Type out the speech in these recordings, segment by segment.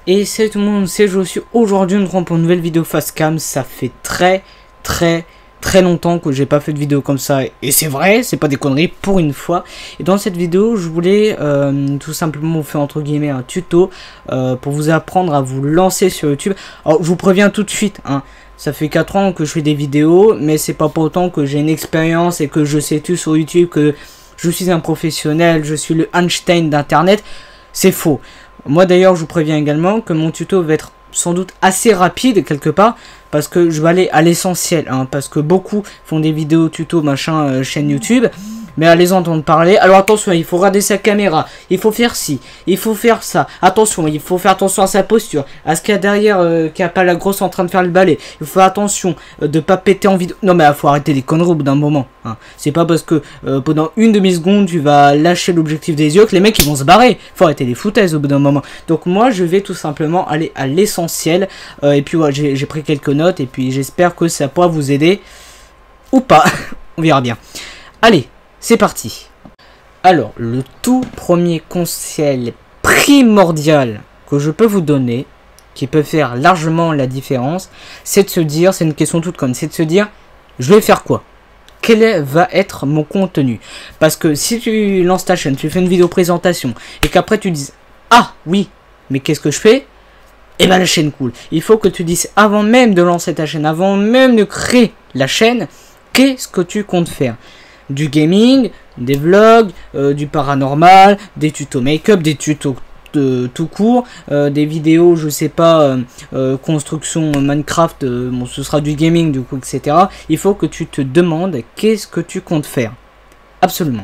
Et salut tout le monde, c'est Josu. Aujourd'hui, on se retrouve pour une nouvelle vidéo face cam. Ça fait très longtemps que j'ai pas fait de vidéo comme ça. Et c'est vrai, c'est pas des conneries pour une fois. Et dans cette vidéo, je voulais tout simplement vous faire entre guillemets un tuto pour vous apprendre à vous lancer sur YouTube. Alors, je vous préviens tout de suite, hein. Ça fait 4 ans que je fais des vidéos, mais c'est pas pour autant que j'ai une expérience et que je sais tout sur YouTube, que je suis un professionnel, je suis le Einstein d'internet. C'est faux. Moi d'ailleurs je vous préviens également que mon tuto va être sans doute assez rapide quelque part, parce que je vais aller à l'essentiel, hein, parce que beaucoup font des vidéos tuto machin chaîne YouTube, mais à les entendre parler. Alors attention, il faut regarder sa caméra, il faut faire ci, il faut faire ça, attention, il faut faire attention à sa posture, à ce qu'il y a derrière, qu'il n'y a pas la grosse en train de faire le balai, il faut faire attention de pas péter en vidéo. Non mais il faut arrêter les conneries au bout d'un moment, hein. C'est pas parce que pendant une demi-seconde tu vas lâcher l'objectif des yeux que les mecs ils vont se barrer. Faut arrêter les foutaises au bout d'un moment. Donc moi je vais tout simplement aller à l'essentiel, et puis ouais, j'ai pris quelques notes et puis j'espère que ça pourra vous aider ou pas. On verra bien. Allez, c'est parti. Alors, le tout premier conseil primordial que je peux vous donner, qui peut faire largement la différence, c'est de se dire, c'est une question toute conne, c'est de se dire, je vais faire quoi? Quel va être mon contenu? Parce que si tu lances ta chaîne, tu fais une vidéo présentation, et qu'après tu dises, ah oui, mais qu'est-ce que je fais? Eh ben la chaîne cool. Il faut que tu dises, avant même de lancer ta chaîne, avant même de créer la chaîne, qu'est-ce que tu comptes faire? Du gaming, des vlogs, du paranormal, des tutos make-up, des tutos tout court, des vidéos, je sais pas, construction Minecraft, bon ce sera du gaming du coup, etc. Il faut que tu te demandes qu'est-ce que tu comptes faire. Absolument.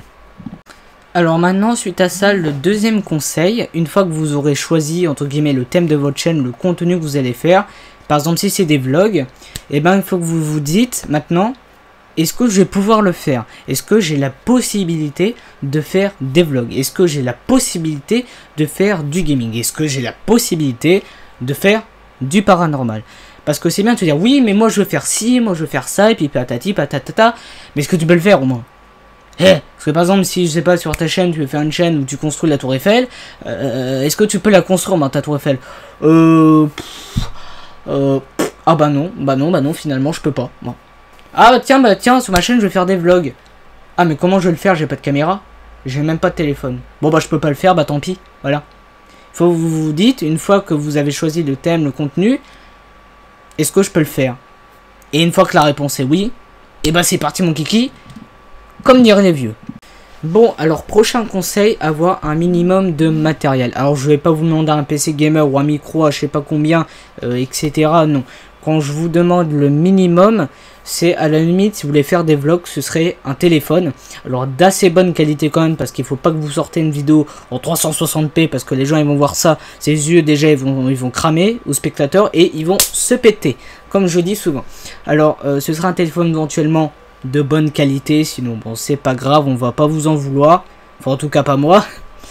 Alors maintenant, suite à ça, le deuxième conseil, une fois que vous aurez choisi entre guillemets le thème de votre chaîne, le contenu que vous allez faire, par exemple si c'est des vlogs, et ben il faut que vous vous dites maintenant, est-ce que je vais pouvoir le faire? Est-ce que j'ai la possibilité de faire des vlogs? Est-ce que j'ai la possibilité de faire du gaming? Est-ce que j'ai la possibilité de faire du paranormal? Parce que c'est bien de te dire, oui, mais moi je veux faire ci, moi je veux faire ça, et puis patati patatata. Mais est-ce que tu peux le faire au moins? Parce que par exemple, si je sais pas, sur ta chaîne, tu veux faire une chaîne où tu construis la tour Eiffel, est-ce que tu peux la construire, dans ta tour Eiffel? Ah bah non, finalement je peux pas. Bon. Ah bah tiens, sur ma chaîne je vais faire des vlogs. Ah mais comment je vais le faire? J'ai pas de caméra. J'ai même pas de téléphone. Bon bah je peux pas le faire, bah tant pis. Voilà. Faut que vous vous dites, une fois que vous avez choisi le thème, le contenu, est-ce que je peux le faire? Et une fois que la réponse est oui, et bah c'est parti mon kiki. Comme diraient les vieux. Bon, alors prochain conseil, avoir un minimum de matériel. Alors je vais pas vous demander un PC gamer ou un micro à je sais pas combien, etc. Non. Quand je vous demande le minimum, c'est à la limite, si vous voulez faire des vlogs, ce serait un téléphone. Alors d'assez bonne qualité quand même, parce qu'il faut pas que vous sortez une vidéo en 360p, parce que les gens ils vont voir ça, ses yeux déjà ils vont cramer aux spectateurs et ils vont se péter, comme je dis souvent. Alors ce sera un téléphone éventuellement de bonne qualité, sinon bon c'est pas grave, on va pas vous en vouloir, enfin en tout cas pas moi.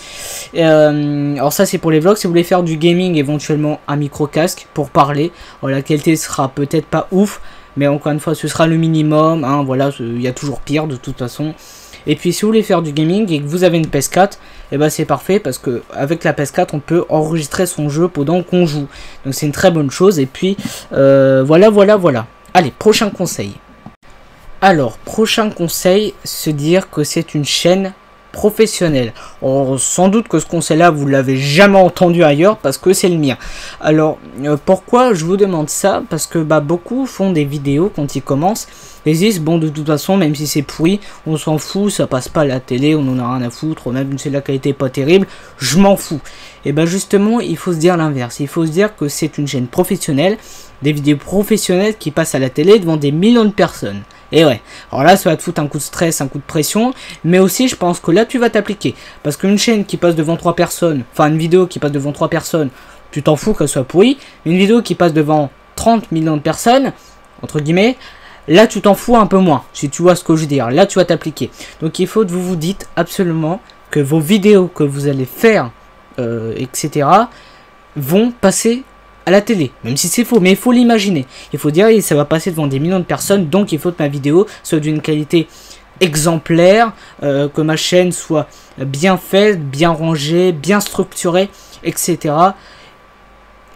Alors ça c'est pour les vlogs. Si vous voulez faire du gaming, éventuellement un micro casque pour parler. Alors, la qualité sera peut-être pas ouf, mais encore une fois ce sera le minimum, hein, voilà, il y a toujours pire de toute façon. Et puis si vous voulez faire du gaming et que vous avez une PS4, et ben c'est parfait, parce que avec la PS4 on peut enregistrer son jeu pendant qu'on joue, donc c'est une très bonne chose. Et puis voilà. Allez, prochain conseil. Alors prochain conseil, se dire que c'est une chaîne professionnel. Or, sans doute que ce conseil là vous l'avez jamais entendu ailleurs, parce que c'est le mien. Alors pourquoi je vous demande ça? Parce que beaucoup font des vidéos quand ils commencent et disent bon de toute façon même si c'est pourri on s'en fout, ça passe pas à la télé, on en a rien à foutre, même si la qualité est pas terrible, je m'en fous. Et justement il faut se dire l'inverse, il faut se dire que c'est une chaîne professionnelle, des vidéos professionnelles qui passent à la télé devant des millions de personnes. Et ouais, alors là ça va te foutre un coup de stress, un coup de pression, mais aussi je pense que là tu vas t'appliquer. Parce qu'une chaîne qui passe devant 3 personnes, enfin une vidéo qui passe devant 3 personnes, tu t'en fous qu'elle soit pourrie. Mais une vidéo qui passe devant 30 millions de personnes, entre guillemets, là tu t'en fous un peu moins, si tu vois ce que je veux dire, là tu vas t'appliquer. Donc il faut que vous vous dites absolument que vos vidéos que vous allez faire, etc., vont passer à la télé, même si c'est faux, mais il faut l'imaginer. Il faut dire, ça va passer devant des millions de personnes, donc il faut que ma vidéo soit d'une qualité exemplaire, que ma chaîne soit bien faite, bien rangée, bien structurée, etc.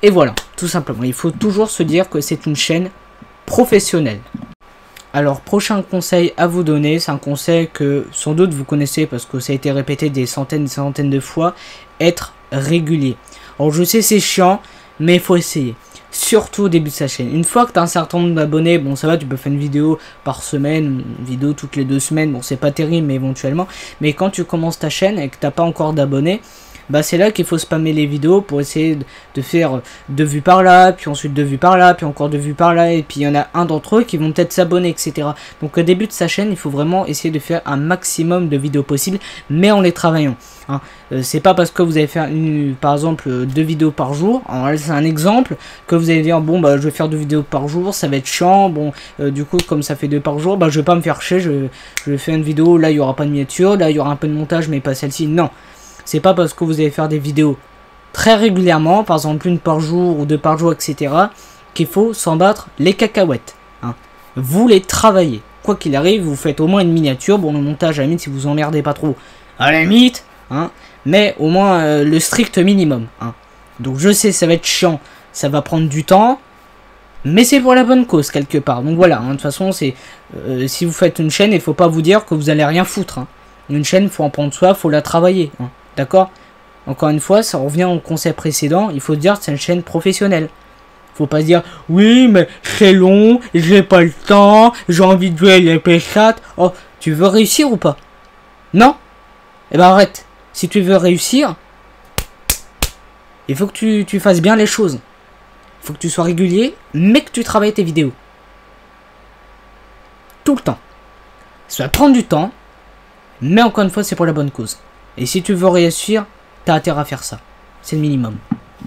Et voilà, tout simplement. Il faut toujours se dire que c'est une chaîne professionnelle. Alors, prochain conseil à vous donner, c'est un conseil que sans doute vous connaissez parce que ça a été répété des centaines de fois, être régulier. Alors, je sais, c'est chiant, mais il faut essayer. Surtout au début de sa chaîne. Une fois que tu as un certain nombre d'abonnés, bon ça va, tu peux faire une vidéo par semaine, une vidéo toutes les 2 semaines, bon c'est pas terrible mais éventuellement. Mais quand tu commences ta chaîne et que tu n'as pas encore d'abonnés, bah c'est là qu'il faut spammer les vidéos pour essayer de faire 2 vues par là, puis ensuite 2 vues par là, puis encore 2 vues par là, et puis il y en a un d'entre eux qui vont peut-être s'abonner, etc. Donc au début de sa chaîne, il faut vraiment essayer de faire un maximum de vidéos possibles, mais en les travaillant. Hein. C'est pas parce que vous allez faire par exemple 2 vidéos par jour, c'est un exemple, que vous allez dire bon bah je vais faire 2 vidéos par jour, ça va être chiant, bon du coup comme ça fait 2 par jour, bah je vais pas me faire chier, je vais faire une vidéo, là il y aura pas de miniature, là il y aura un peu de montage mais pas celle-ci, non. C'est pas parce que vous allez faire des vidéos très régulièrement, par exemple 1 par jour ou 2 par jour, etc., qu'il faut s'en battre les cacahuètes. Hein. Vous les travaillez. Quoi qu'il arrive, vous faites au moins une miniature. Bon, le montage, à la limite, si vous emmerdez pas trop, à la limite, hein, mais au moins le strict minimum. Hein. Donc je sais, ça va être chiant, ça va prendre du temps, mais c'est pour la bonne cause, quelque part. Donc voilà, hein, de toute façon, c'est si vous faites une chaîne, il faut pas vous dire que vous allez rien foutre. Hein. Une chaîne, faut en prendre soin, faut la travailler. Hein. D'accord? Encore une fois, ça revient au concept précédent, il faut se dire que c'est une chaîne professionnelle. Faut pas se dire, oui, mais c'est long, j'ai pas le temps, j'ai envie de jouer les PS4. Oh, tu veux réussir ou pas? Non? Eh ben arrête. Si tu veux réussir, il faut que tu fasses bien les choses. Il faut que tu sois régulier, mais que tu travailles tes vidéos. Tout le temps. Ça va prendre du temps, mais encore une fois, c'est pour la bonne cause. Et si tu veux réussir, t'as intérêt à faire ça. C'est le minimum.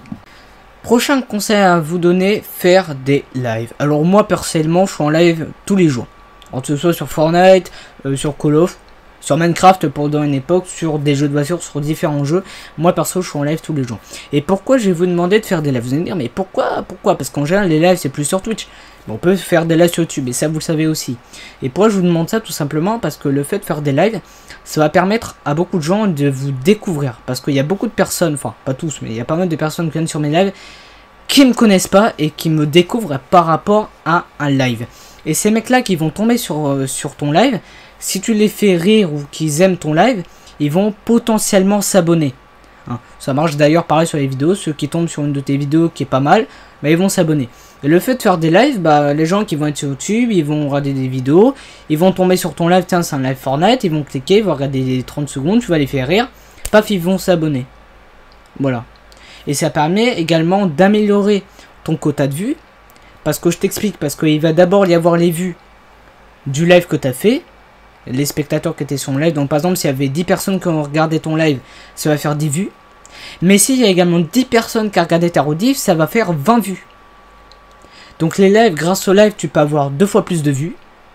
Prochain conseil à vous donner, faire des lives. Alors moi, personnellement, je suis en live tous les jours. Alors, que ce soit sur Fortnite, sur Call of, sur Minecraft pendant une époque, sur des jeux de voiture, sur différents jeux. Moi, perso, je suis en live tous les jours. Et pourquoi je vais vous demander de faire des lives? Vous allez me dire, mais pourquoi? Parce qu'en général, les lives, c'est plus sur Twitch. On peut faire des lives sur YouTube, et ça, vous le savez aussi. Et pourquoi je vous demande ça? Tout simplement parce que le fait de faire des lives, ça va permettre à beaucoup de gens de vous découvrir. Parce qu'il y a beaucoup de personnes, enfin, pas tous, mais il y a pas mal de personnes qui viennent sur mes lives qui me connaissent pas et qui me découvrent par rapport à un live. Et ces mecs-là qui vont tomber sur ton live, si tu les fais rire ou qu'ils aiment ton live, ils vont potentiellement s'abonner. Hein. Ça marche d'ailleurs pareil sur les vidéos, ceux qui tombent sur une de tes vidéos qui est pas mal, bah, ils vont s'abonner. Et le fait de faire des lives, bah, les gens qui vont être sur YouTube, ils vont regarder des vidéos, ils vont tomber sur ton live, tiens c'est un live Fortnite, ils vont cliquer, ils vont regarder les 30 secondes, tu vas les faire rire, paf ils vont s'abonner. Voilà. Et ça permet également d'améliorer ton quota de vues, parce que je t'explique, parce qu'il va d'abord y avoir les vues du live que tu as fait, les spectateurs qui étaient sur le live, donc par exemple s'il y avait 10 personnes qui ont regardé ton live, ça va faire 10 vues, mais s'il y a également 10 personnes qui ont regardé ta rediff, ça va faire 20 vues. Donc les lives, grâce au live, tu peux avoir 2 fois plus de vues.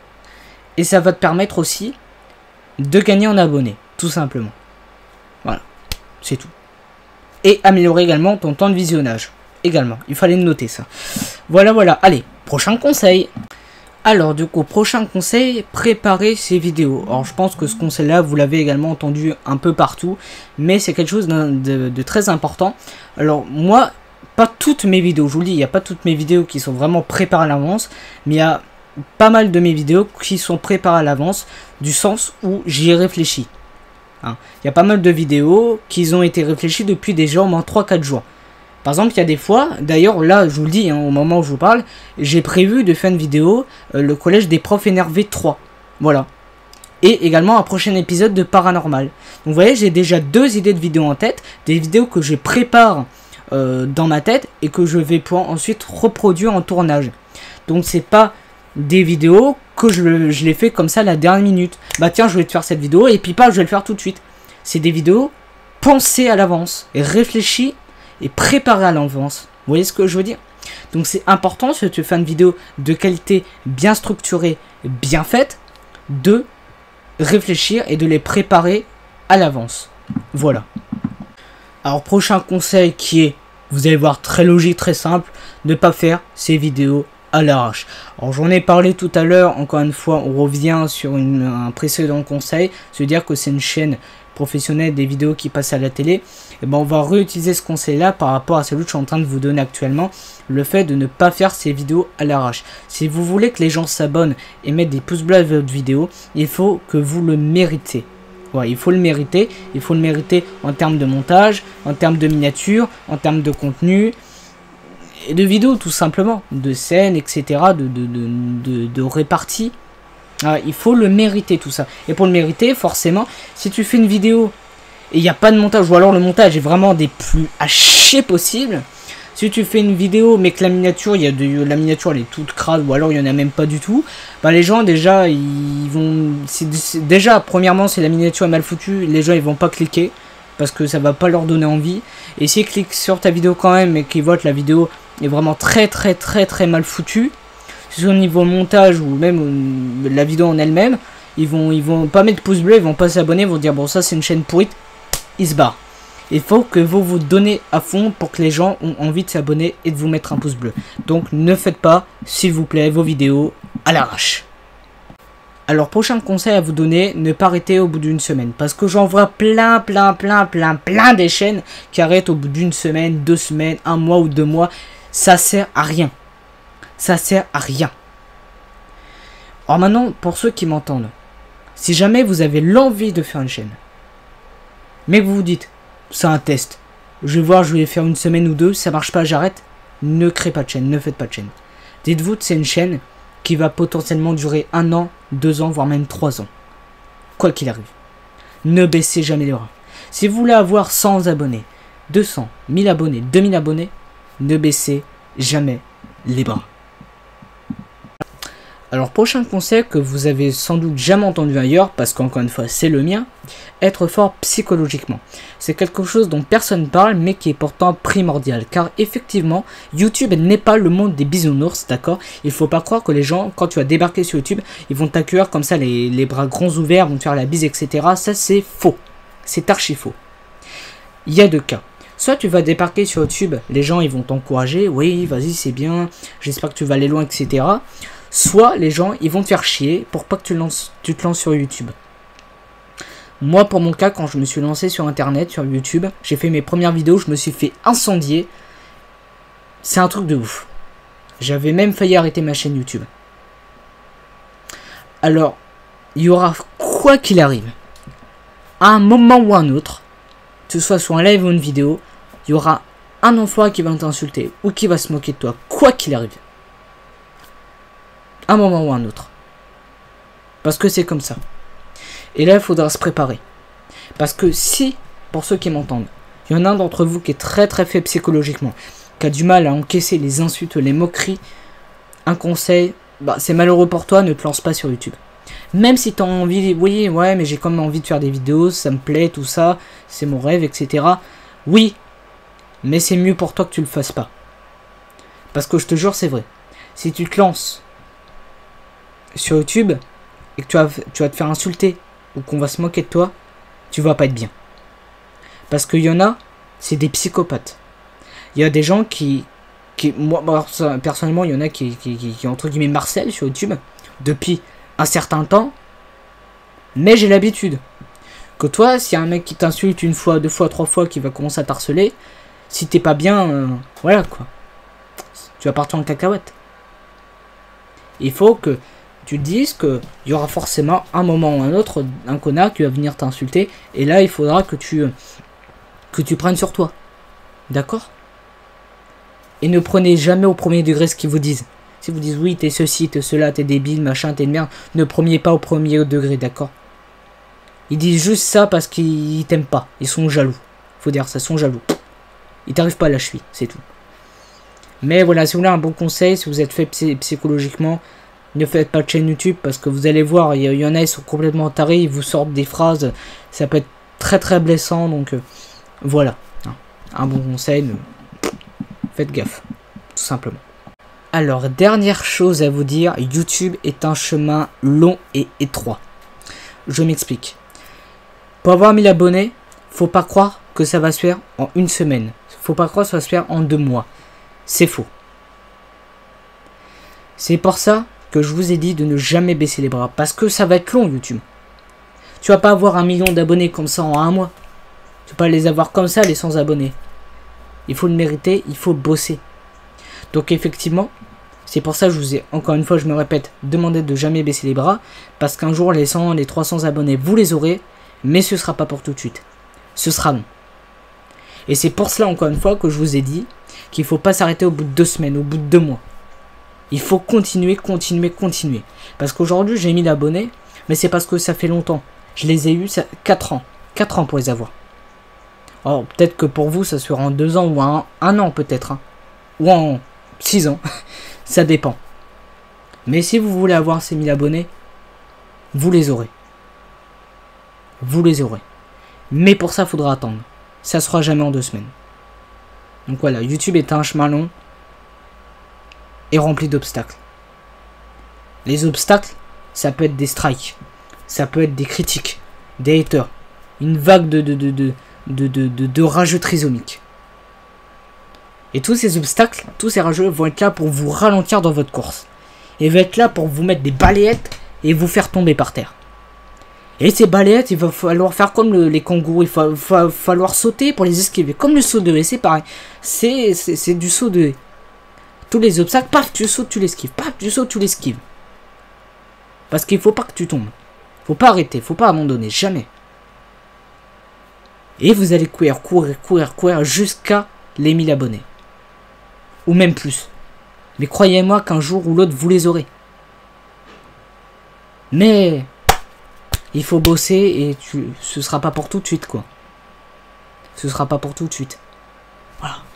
Et ça va te permettre aussi de gagner en abonnés, tout simplement. Voilà, c'est tout. Et améliorer également ton temps de visionnage. Également, il fallait noter ça. Voilà, voilà. Allez, prochain conseil. Alors du coup, prochain conseil, préparer ces vidéos. Alors je pense que ce conseil-là, vous l'avez également entendu un peu partout. Mais c'est quelque chose de très important. Alors moi... Pas toutes mes vidéos, je vous le dis, il n'y a pas toutes mes vidéos qui sont vraiment préparées à l'avance, mais il y a pas mal de mes vidéos qui sont préparées à l'avance, du sens où j'y ai réfléchi. Hein. Il y a pas mal de vidéos qui ont été réfléchies depuis déjà au moins 3-4 jours. Par exemple, il y a des fois, d'ailleurs là, je vous le dis, hein, au moment où je vous parle, j'ai prévu de faire une vidéo, le collège des profs énervés 3. Voilà. Et également un prochain épisode de Paranormal. Donc vous voyez, j'ai déjà 2 idées de vidéos en tête, des vidéos que je prépare dans ma tête et que je vais pouvoir ensuite reproduire en tournage. Donc c'est pas des vidéos que je les fais comme ça à la dernière minute. Bah tiens, je vais te faire cette vidéo et puis pas, je vais le faire tout de suite. C'est des vidéos pensées à l'avance et réfléchies et préparées à l'avance. Vous voyez ce que je veux dire? Donc c'est important, si tu fais une vidéo de qualité bien structurée, bien faite, de réfléchir et de les préparer à l'avance. Voilà. Alors prochain conseil qui est, vous allez voir, très logique, très simple, ne pas faire ces vidéos à l'arrache. Alors j'en ai parlé tout à l'heure, encore une fois, on revient sur un précédent conseil, se dire que c'est une chaîne professionnelle des vidéos qui passent à la télé. Et ben on va réutiliser ce conseil là par rapport à celui que je suis en train de vous donner actuellement, le fait de ne pas faire ces vidéos à l'arrache. Si vous voulez que les gens s'abonnent et mettent des pouces bleus à votre vidéo, il faut que vous le méritez. Ouais, il faut le mériter en termes de montage, en termes de miniature, en termes de contenu, et de vidéos tout simplement, de scènes, etc., de répartie. Il faut le mériter tout ça. Et pour le mériter, forcément, si tu fais une vidéo et il n'y a pas de montage, ou alors le montage est vraiment des plus à chier possible, si tu fais une vidéo mais que la miniature, la miniature elle est toute crade, ou alors il n'y en a même pas du tout, bah les gens déjà, ils vont... déjà, premièrement, si la miniature est mal foutue, les gens ils vont pas cliquer, parce que ça va pas leur donner envie. Et s'ils cliquent sur ta vidéo quand même et qu'ils voient que la vidéo est vraiment très mal foutue, soit au niveau montage ou même la vidéo en elle-même, ils vont pas mettre pouce bleu, ils vont pas s'abonner, ils vont dire bon ça c'est une chaîne pourrite, ils se barrent. Il faut que vous vous donnez à fond pour que les gens ont envie de s'abonner et de vous mettre un pouce bleu. Donc ne faites pas, s'il vous plaît, vos vidéos à l'arrache. Alors prochain conseil à vous donner, ne pas arrêter au bout d'une semaine. Parce que j'en vois plein des chaînes qui arrêtent au bout d'une semaine, 2 semaines, 1 mois ou 2 mois. Ça sert à rien. Ça sert à rien. Alors maintenant, pour ceux qui m'entendent, si jamais vous avez l'envie de faire une chaîne, mais que vous vous dites, c'est un test, je vais voir, je vais faire 1 semaine ou 2, ça marche pas, j'arrête, ne créez pas de chaîne, ne faites pas de chaîne. Dites-vous que c'est une chaîne qui va potentiellement durer 1 an, 2 ans, voire même 3 ans. Quoi qu'il arrive. Ne baissez jamais les bras. Si vous voulez avoir 100 abonnés, 200, 1000 abonnés, 2000 abonnés, ne baissez jamais les bras. Alors prochain conseil que vous avez sans doute jamais entendu ailleurs, parce qu'encore une fois c'est le mien, être fort psychologiquement. C'est quelque chose dont personne parle mais qui est pourtant primordial, car effectivement YouTube n'est pas le monde des bisounours, d'accord? Il faut pas croire que les gens, quand tu vas débarquer sur YouTube, ils vont t'accueillir comme ça les bras grands ouverts, vont te faire la bise, etc. Ça c'est faux, c'est archi faux. Il y a 2 cas. Soit tu vas débarquer sur YouTube, les gens ils vont t'encourager, oui vas-y c'est bien, j'espère que tu vas aller loin, etc. Soit les gens ils vont te faire chier pour pas que tu te lances sur YouTube. Moi pour mon cas, quand je me suis lancé sur internet, sur YouTube, j'ai fait mes premières vidéos, je me suis fait incendier. C'est un truc de ouf. J'avais même failli arrêter ma chaîne YouTube. Alors, il y aura quoi qu'il arrive, à un moment ou à un autre, que ce soit sur un live ou une vidéo, il y aura un enfoiré qui va t'insulter ou qui va se moquer de toi, quoi qu'il arrive. Un moment ou un autre. Parce que c'est comme ça. Et là, il faudra se préparer. Parce que si, pour ceux qui m'entendent, il y en a un d'entre vous qui est très faible psychologiquement, qui a du mal à encaisser les insultes, les moqueries, un conseil, bah, c'est malheureux pour toi, ne te lance pas sur YouTube. Même si tu as envie, oui, ouais, mais j'ai quand même envie de faire des vidéos, ça me plaît, tout ça, c'est mon rêve, etc. Oui, mais c'est mieux pour toi que tu le fasses pas. Parce que je te jure, c'est vrai. Si tu te lances sur YouTube et que tu vas te faire insulter ou qu'on va se moquer de toi, tu vas pas être bien. Parce qu'il y en a, c'est des psychopathes. Il y a des gens moi personnellement, il y en a qui entre guillemets Marcel sur YouTube depuis un certain temps, mais j'ai l'habitude que toi, s'il y a un mec qui t'insulte 1 fois, 2 fois, 3 fois, qui va commencer à t'harceler, si t'es pas bien, voilà quoi, tu vas partir en cacahuète. Il faut que tu te dises qu'il y aura forcément un moment ou un autre un connard qui va venir t'insulter, et là il faudra que tu prennes sur toi, d'accord? Et ne prenez jamais au premier degré ce qu'ils vous disent. Si vous disent oui, t'es ceci, t'es cela, t'es débile, machin, t'es une merde, ne preniez pas au premier degré, d'accord? Ils disent juste ça parce qu'ils t'aiment pas, ils sont jaloux. Faut dire ça, ils sont jaloux. Ils t'arrivent pas à la cheville, c'est tout. Mais voilà, si vous voulez un bon conseil, si vous êtes fait psychologiquement, ne faites pas de chaîne YouTube parce que vous allez voir, il y en a, ils sont complètement tarés, ils vous sortent des phrases, ça peut être très blessant, donc voilà. Un bon conseil, faites gaffe, tout simplement. Alors, dernière chose à vous dire, YouTube est un chemin long et étroit. Je m'explique. Pour avoir 1000 abonnés, faut pas croire que ça va se faire en 1 semaine. Faut pas croire que ça va se faire en 2 mois. C'est faux. C'est pour ça que je vous ai dit de ne jamais baisser les bras. Parce que ça va être long, YouTube. Tu vas pas avoir 1 million d'abonnés comme ça en 1 mois. Tu peux pas les avoir comme ça, les 100 abonnés. Il faut le mériter, il faut bosser. Donc effectivement, c'est pour ça que je vous ai, encore une fois, je me répète, demandé de jamais baisser les bras. Parce qu'un jour, les 100, les 300 abonnés, vous les aurez. Mais ce sera pas pour tout de suite. Ce sera long. Et c'est pour cela, encore une fois, que je vous ai dit qu'il faut pas s'arrêter au bout de 2 semaines, au bout de 2 mois. Il faut continuer, continuer, continuer. Parce qu'aujourd'hui, j'ai 1000 abonnés, mais c'est parce que ça fait longtemps. Je les ai eus 4 ans. 4 ans pour les avoir. Alors, peut-être que pour vous, ça sera en 2 ans ou en 1 an, peut-être. Hein. Ou en 6 ans. Ça dépend. Mais si vous voulez avoir ces 1000 abonnés, vous les aurez. Vous les aurez. Mais pour ça, il faudra attendre. Ça sera jamais en 2 semaines. Donc voilà, YouTube est un chemin long et rempli d'obstacles. Les obstacles, ça peut être des strikes, ça peut être des critiques, des haters, une vague de rageux trisomiques. Et tous ces obstacles, tous ces rageux vont être là pour vous ralentir dans votre course. Et vont être là pour vous mettre des balayettes et vous faire tomber par terre. Et ces balayettes, il va falloir faire comme les kangourous, il va falloir sauter pour les esquiver. Comme le saut de haie, c'est pareil. C'est du saut de haie. Tous les obstacles, paf, tu sautes, tu l'esquives. Paf, tu sautes, tu l'esquives. Parce qu'il faut pas que tu tombes. Faut pas arrêter, faut pas abandonner, jamais. Et vous allez courir jusqu'à les 1000 abonnés. Ou même plus. Mais croyez-moi qu'un jour ou l'autre, vous les aurez. Mais il faut bosser et ce sera pas pour tout de suite, quoi. Ce sera pas pour tout de suite. Voilà.